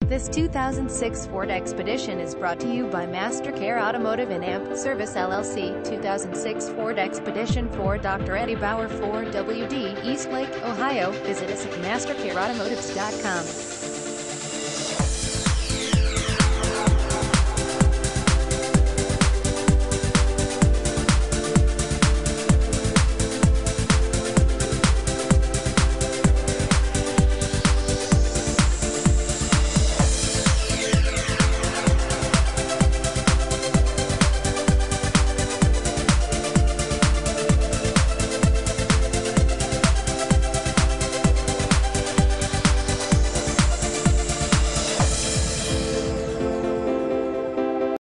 This 2006 Ford Expedition is brought to you by Mastercare Automotive and AMP Service LLC. 2006 Ford Expedition for Dr. Eddie Bauer, 4WD, Eastlake, Ohio. Visit us at mastercareautomotives.com.